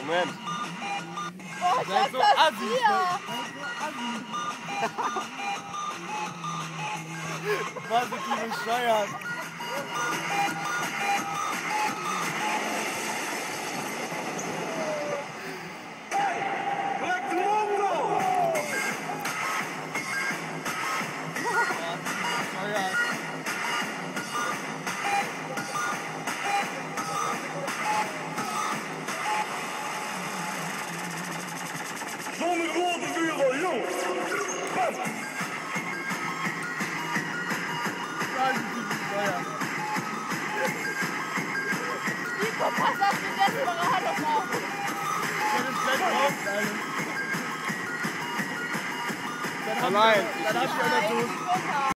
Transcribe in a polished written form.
Moment. Boah, ich Seid so hab das assi. hier. Was ist die bescheuert? Zonder watervuur, jongens! Kom! Nico, pass auf den Desperado auf. Nein, Nein, runter.